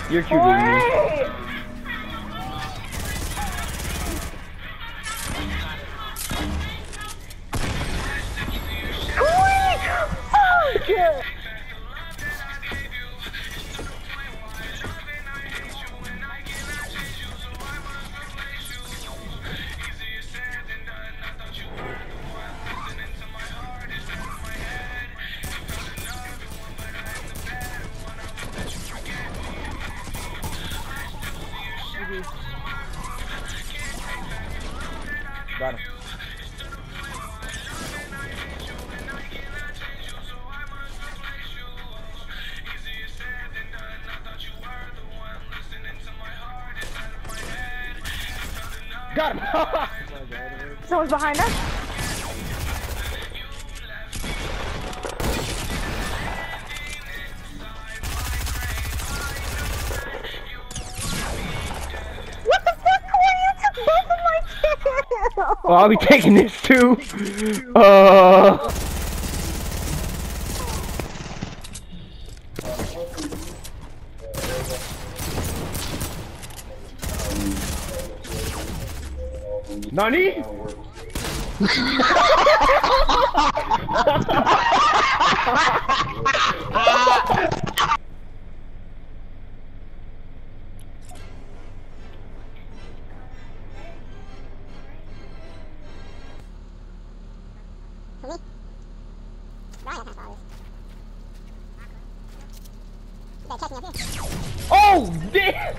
You're cute, baby. Yeah. Got him. Got him! Someone's behind us. What the fuck, Corey? You took both of my kills! Oh, I'll be taking this too. Nani? Oh, damn!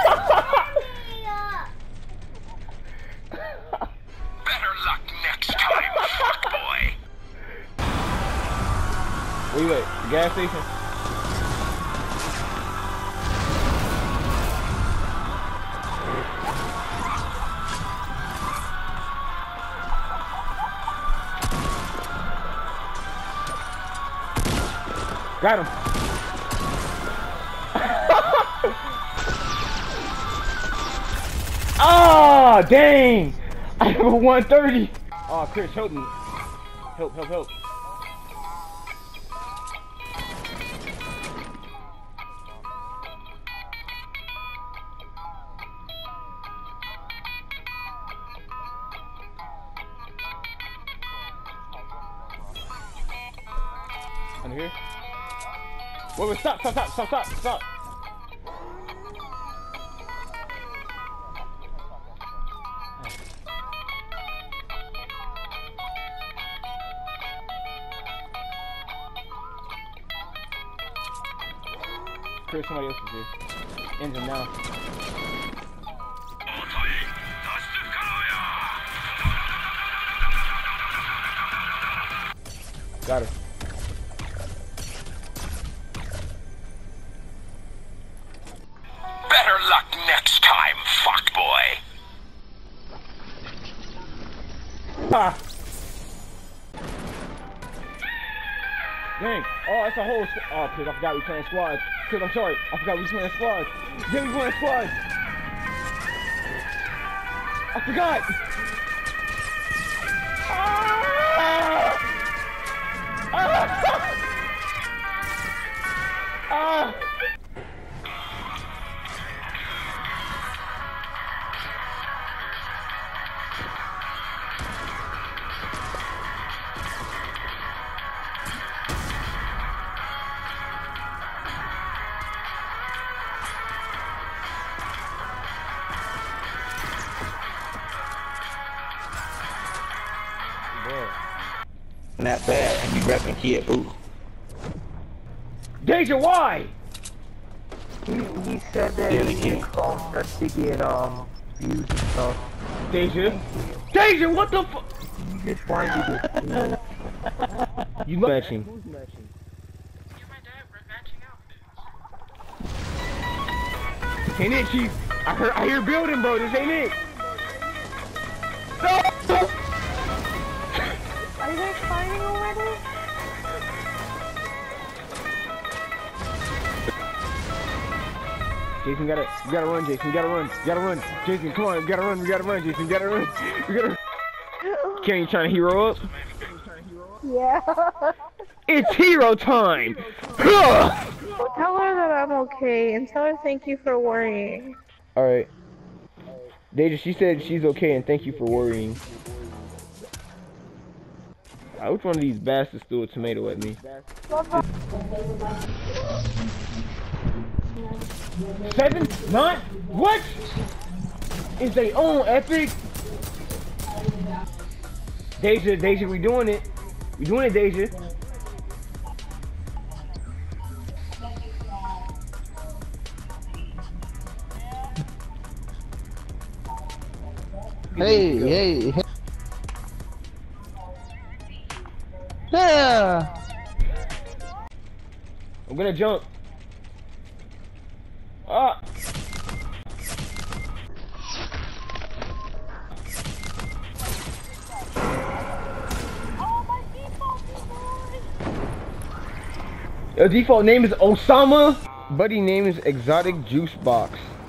Better luck next time, fuckboy. Where you at? The gas station? Got him. Ah, dang! I have a 130. Oh, Chris, help me. Help, help, help. Under here? Wait, wait, stop, stop, stop, stop, stop, stop. Chris, somebody else is here. Engine now. Got her. Better luck next time, fuckboy. Ha! Dang. Oh, that's a whole oh, Chris, I forgot we playing squads. Chris, I'm sorry. I forgot we playing squads. Yeah, we playing squads. I forgot. Ah! Ah! Ah! Not bad, and you repping here, ooh. Deja, why? He said that he called us to get views and stuff. Deja? Deja, what the fuck? You just wanted to get You matching. You're my dad, we're matching outfits. Ain't it, Chief? I hear building, bro. This ain't it. No! Are you guys fighting already? Jason, you gotta run, Jason. You gotta run. You gotta run. Jason, come on. You gotta run. We gotta run, Jason. You gotta run. We gotta. Kenny, you trying to hero up? Yeah. It's hero time! Huh! Tell her that I'm okay and tell her thank you for worrying. Alright. Deja, she said she's okay and thank you for worrying. Which one of these bastards threw a tomato at me? 7, 9, what? Is they own epic? Deja, we doing it. We doing it, Deja. Hey. Yeah. I'm gonna jump. Ah. Your default name is Osama. Buddy name is Exotic Juice Box.